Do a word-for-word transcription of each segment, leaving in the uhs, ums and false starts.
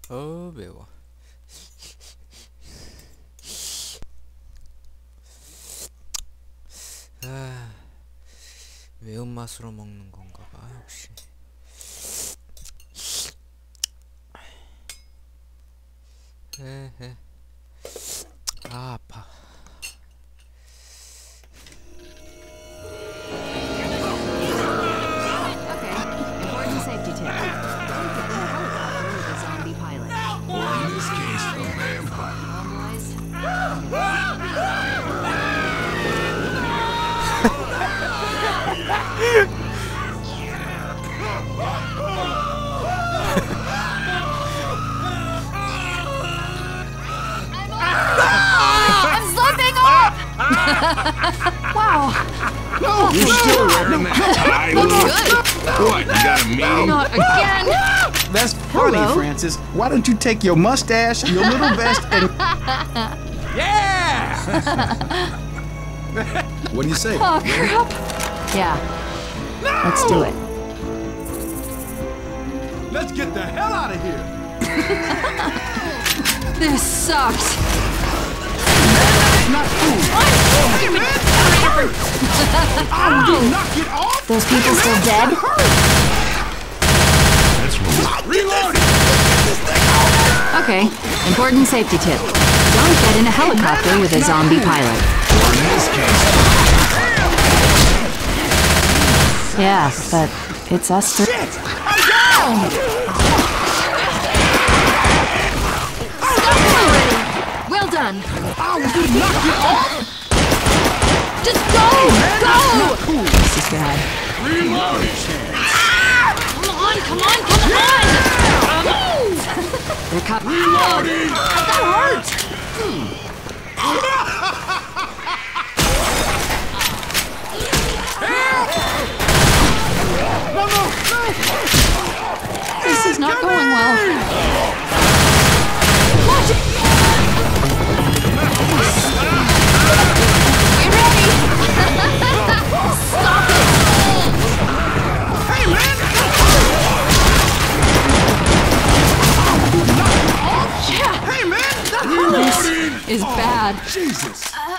어 매워. 아, 매운맛으로 먹는 건가 봐 역시. 에헤. 아 아파. Wow. No, you're still wearing that tie. What, you got a meeting? Not again. That's funny, Hello? Francis. Why don't you take your mustache, your little vest, and... Yeah! What do you say? Oh, crap. Yeah. Let's do it. Let's get the hell out of here! This sucks. Not cool. Knock it off! Those people still dead? That's what. Reloading! Okay. Important safety tip. Don't get in a helicopter with a zombie pilot. Or in this case. Yeah, but it's us three. Shit! I'm down! Well done. Oh, you knocked it off! Just go! Go! This is bad. Reloading! Come on, come on, come on! They're cut. Reloading! That hurt! No, no, no! This is not going well. Watch it! Get ready! Stop it! Hey, man! Yeah! Hey, man! This is bad. Jesus! Help!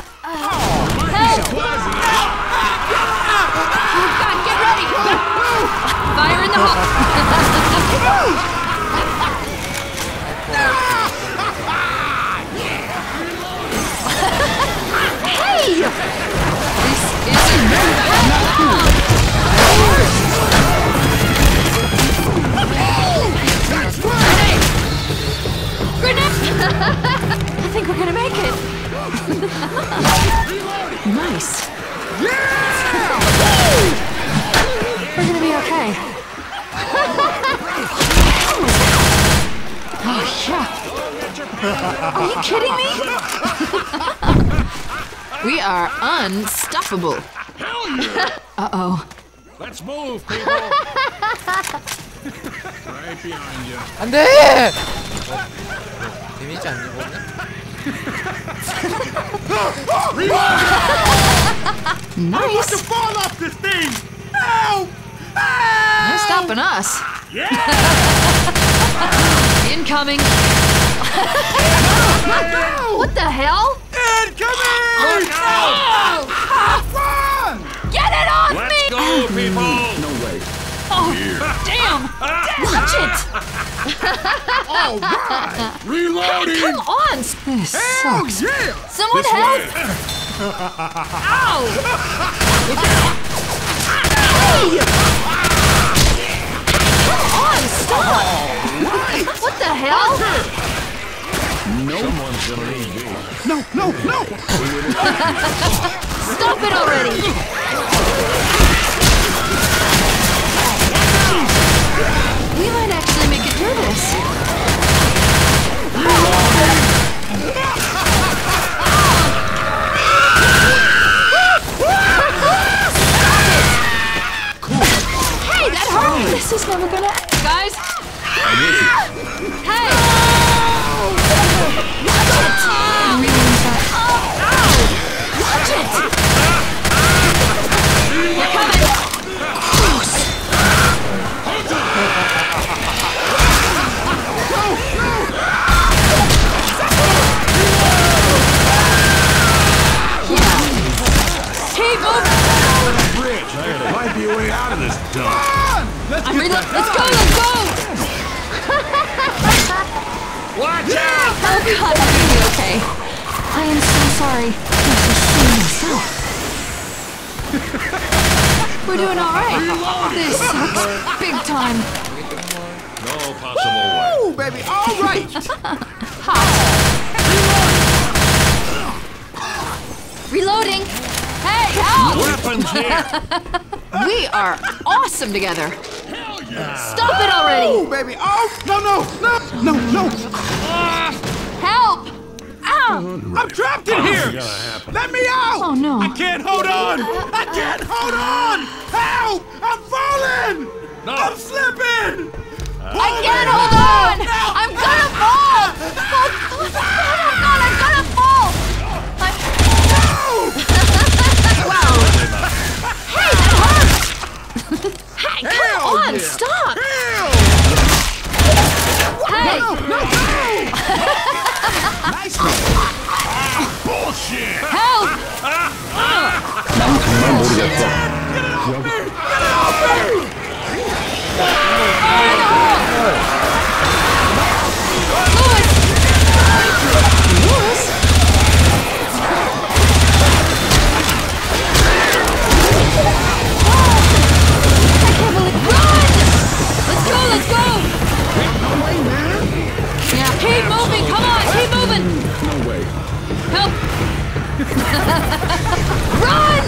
Oh God, get ready! Fire in the hole! Hey! This isn't Grenade! Grenade! I think we're gonna make it. Nice. Yeah! We're gonna be okay. Oh, yeah. Are you kidding me? We are unstoppable. Hell yeah! Uh-oh. Let's move, people! Right behind you. 안돼. 데미지 안 입었네. Nice. To fall off this thing! Help! They're stopping us. Yeah! Incoming. What the hell? Incoming! Oh, no! Run! Get it off Let's me! go, people! No way. Oh, damn! Watch it! All right! Reloading! Come on! This Hell sucks. yeah! Someone This help! way. Ow! Hey! Come on, stop! What the hell? Someone's gonna need me. No, no, no! Stop it already! We might actually make it through this. Hey, that hurt! This is never gonna... Guys! Hey! Watch it! I'm really inside. Watch it! We're coming! Close! Let's go, let's go! Watch out! Oh god, I'm gonna be okay. I am so sorry. I'm just seeing myself. We're doing alright. This sucks big time. No possible way. Ooh, baby, all right. Reloading! Hey, help! Weapons here! We are awesome together. Stop it already! Ooh, baby, oh, no, no, no, no, no. Help! Ow! I'm trapped in here. Let me out. Oh no. I can't hold on. I can't hold on. Help! I'm falling. No. I'm slipping. I can't hold on! I'm gonna fall! Oh, oh god, I'm gonna fall! I'm... Wow. Hey, that hurts! Hey, come Hell on, yeah. stop! Hell. Hey! No, no, no. Nice one. Bullshit! Help! Let's go, let's go! Yeah, keep moving, come on, keep moving! No way. Help! Run!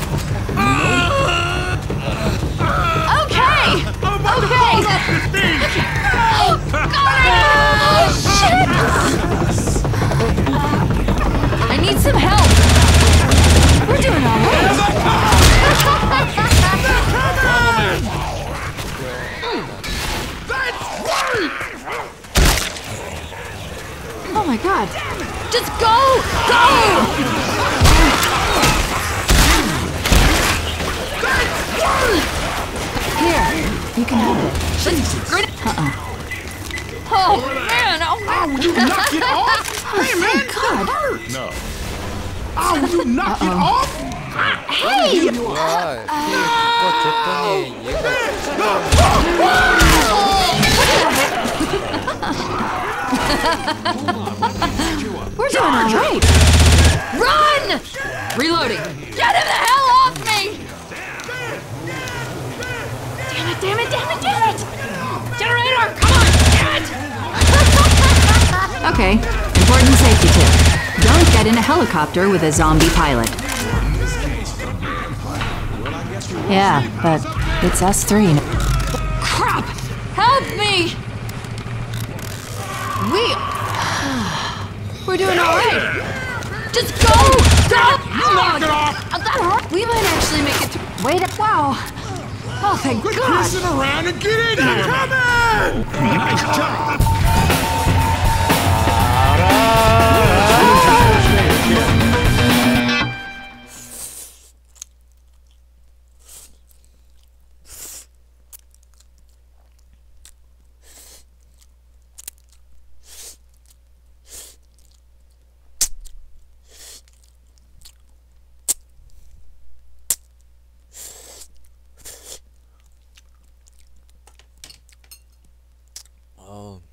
Okay! Okay! Oh, shit! I need some help! We're doing all right! Oh my god! Just go! Go! Here, you can have it. Let's grit it. Uh-uh. Oh man! Oh man! Will you knock it off? Hey man, Thank God! No. oh, will you knock it off? Hey! 와, 피 그거 줬더니 얘가 We're doing all right. Run! Reloading. Get him the hell off me! Damn it! Damn it! Damn it! Damn it! Generator, come on! Damn it! Okay. Important safety tip. Don't get in a helicopter with a zombie pilot. Yeah, but it's us three. Crap! Help me! We... We're doing all right. Just go! Go! Knock it off! That hurt. We might actually make it through. Wait up! Wow! Oh, thank God! Pissing around and get in here! Come in! Nice job. 어